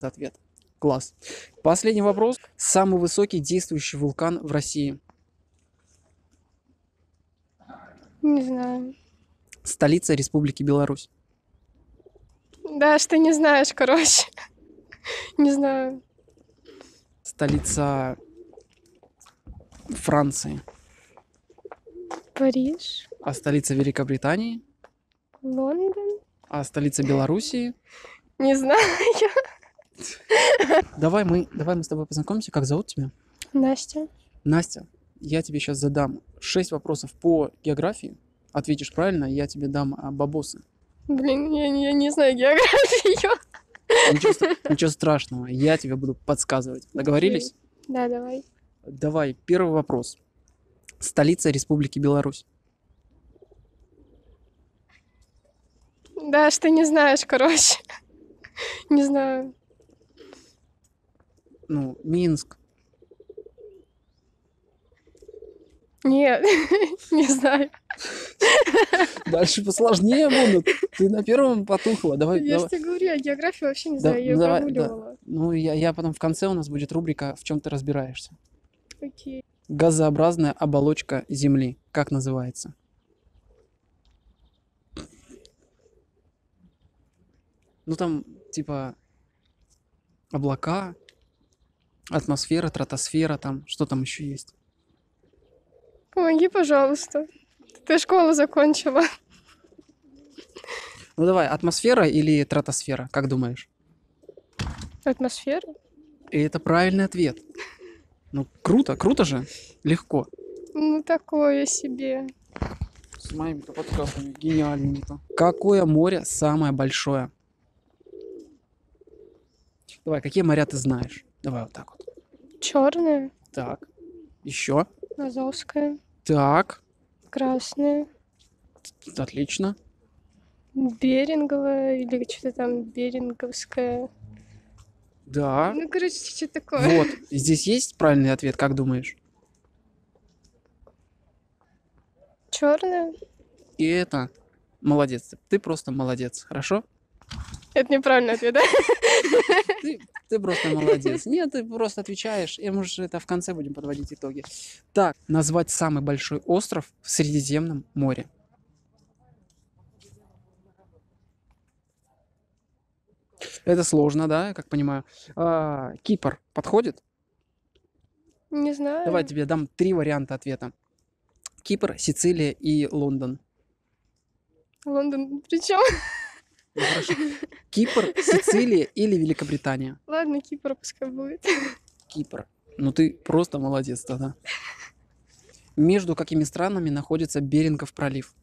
ответ. Класс. Последний вопрос. Самый высокий действующий вулкан в России. Не знаю. Столица Республики Беларусь. Да, что не знаешь, короче. Не знаю. Столица Франции. Париж, А столица Великобритании. Лондон. А столица Белоруссии. Не знаю. Давай мы с тобой познакомимся. Как зовут тебя? Настя. Настя, я тебе сейчас задам 6 вопросов по географии. Ответишь правильно, я тебе дам бабосы. Блин, я не знаю географию. Ничего страшного, я тебе буду подсказывать. Договорились? Да, давай. Давай, первый вопрос. Столица Республики Беларусь. Да, что не знаешь, короче. Не знаю. Ну, Минск. Нет, не знаю. Дальше посложнее будут. Ты на первом потухла. Давай, Я же давай. тебе говорю, я географию вообще не знаю, я ее Давай, прогуливала. Ну, я потом в конце у нас будет рубрика «В чем ты разбираешься». Окей. Газообразная оболочка Земли. Как называется? Ну, там, типа, облака, атмосфера, стратосфера, там, что там еще есть? Помоги, пожалуйста. Ты школу закончила. Ну, давай, атмосфера или стратосфера, как думаешь? Атмосфера? И это правильный ответ. Ну, круто же, легко. Ну, такое себе. С моими-то подсказками гениальными-то. Какое море самое большое? Давай, какие моря ты знаешь? Давай вот так вот. Черная, Так, еще. Азовская, Так, красная, отлично. Беринговая или что-то там Беринговская. Да. Ну, короче, что такое. Вот, здесь есть правильный ответ, как думаешь? Черная? И это молодец. Ты просто молодец, хорошо? Это неправильный ответ, да? Ты просто молодец. Нет, ты просто отвечаешь, и мы же это в конце будем подводить итоги. Так, назвать самый большой остров в Средиземном море. Это сложно, да, я как понимаю. Кипр подходит? Не знаю. Давай тебе дам 3 варианта ответа. Кипр, Сицилия и Лондон. Лондон. Причем? Ну, хорошо. Кипр, Сицилия или Великобритания? Ладно, Кипр пускай будет. Кипр. Ну ты просто молодец тогда. Между какими странами находится Берингов пролив?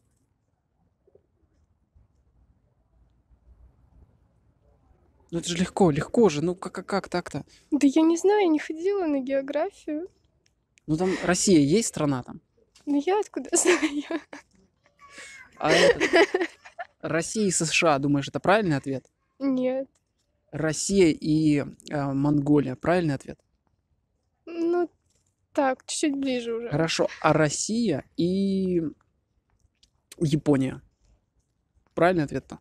Ну это же легко же. Ну как так-то? Да я не знаю, я не ходила на географию. Ну там Россия есть страна там? Ну я откуда знаю? А Россия и США, думаешь, это правильный ответ? Нет. Россия и Монголия, правильный ответ? Ну, так, чуть-чуть ближе уже. Хорошо. А Россия и Япония? Правильный ответ-то?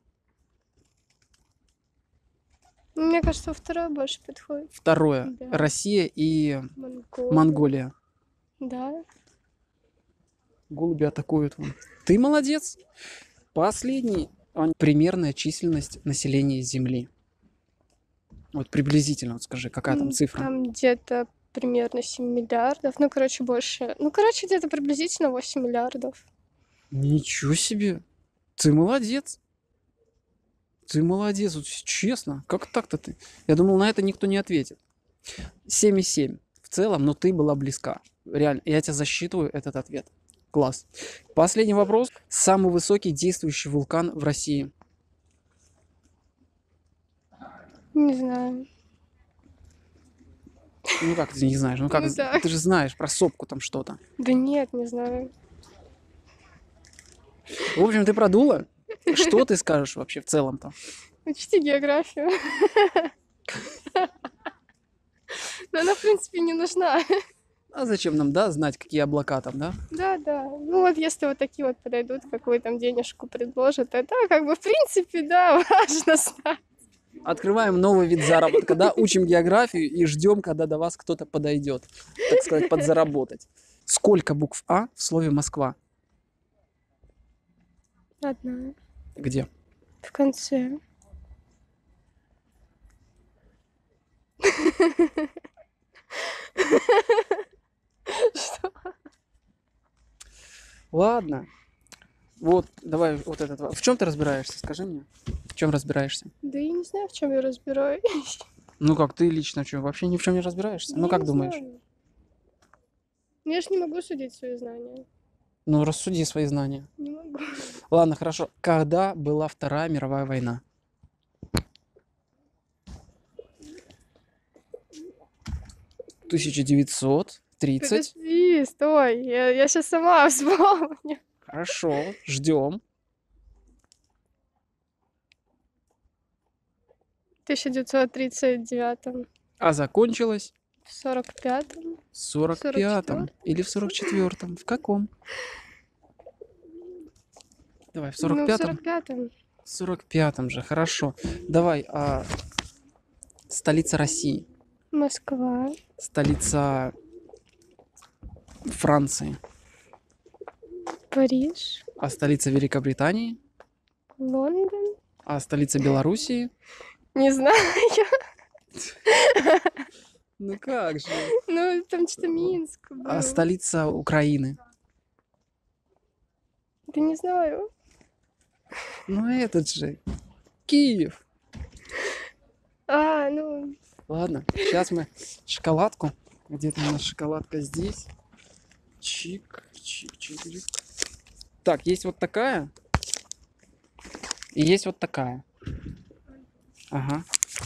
Мне кажется, второе больше подходит. Второе. Да. Россия и Монголия. Монголия. Да. Голуби атакуют. Ты молодец. Последний. Примерная численность населения Земли. Вот приблизительно, вот скажи, какая там цифра? Там где-то примерно 7 миллиардов. Ну, короче, больше. Ну, короче, где-то приблизительно 8 миллиардов. Ничего себе. Ты молодец. Ты молодец, вот честно. Как так-то ты? Я думал, на это никто не ответит. 7,7 в целом, но ты была близка. Реально, я тебя засчитываю этот ответ. Класс. Последний вопрос. Самый высокий действующий вулкан в России. Не знаю. Ну как ты не знаешь? Ну как? Ну да. Ты же знаешь про сопку там что-то. Да нет, не знаю. В общем, ты продула. Что ты скажешь вообще в целом-то? Учите географию. Но она, в принципе, не нужна. А зачем нам, да, знать, какие облака там, да? Да. Ну вот если вот такие вот подойдут, какую там денежку предложат, это как бы в принципе, да, важно знать. Открываем новый вид заработка, да, учим географию и ждем, когда до вас кто-то подойдет, так сказать, подзаработать. Сколько букв А в слове Москва? Одна. Где? В конце. Что? Ладно. Вот, давай вот этот. В чем ты разбираешься? Скажи мне. В чем разбираешься? Да я не знаю, в чем я разбираюсь. Ну как, ты лично что, вообще ни в чем не разбираешься? Ну Я как не думаешь? знаю. Я ж не могу судить свои знания. Ну рассуди свои знания. Не могу. Ладно, хорошо. Когда была Вторая мировая война? — 1930. Подожди, стой. Я сейчас сама вспомню. Хорошо, ждем. В 1939, А закончилась в 45-м, в 45-м или в 44-м? В каком? Давай, в ну, в 45-м? 45-м. В 45-м же, хорошо. Давай, столица России, Москва, столица Франции, Париж, а столица Великобритании, Лондон. а столица Белоруссии. Не знаю. Ну как же? Ну, там что-то Минск был. А столица Украины. Да не знаю. Ну этот же. Киев. Ну, Ладно, сейчас мы шоколадку. Где-то у нас шоколадка здесь. Чик, чик, чик. Так, есть вот такая. И есть вот такая. Ага.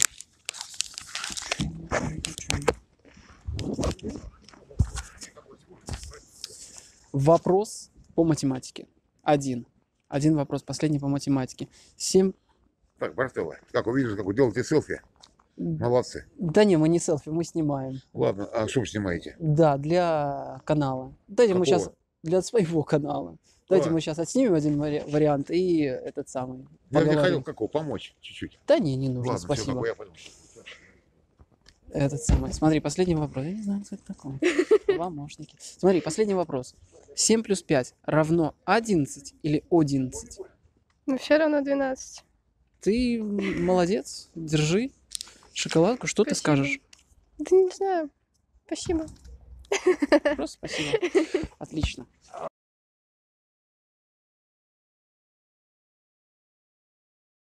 Вопрос по математике. Один вопрос, последний по математике. 7. Так, Бартелла, как увидишь, как вы делаете селфи, молодцы. Да не, мы не селфи, мы снимаем. Ладно, а что вы снимаете? Да, для канала. Дайте мы сейчас Какого? для своего канала. Давайте Ладно. мы сейчас отснимем один вариант и этот самый. Я не поговорим. хотел какого, помочь чуть-чуть. Да не нужно, Ладно, все, спасибо. я пойду. Этот самый. Смотри, последний вопрос. Я не знаю, что это такое. Помощники. Смотри, последний вопрос. 7 плюс 5 равно 11 или 11? но все равно 12. Ты молодец. Держи шоколадку. Что ты Спасибо. скажешь? Да не знаю. Спасибо. Просто спасибо. Отлично.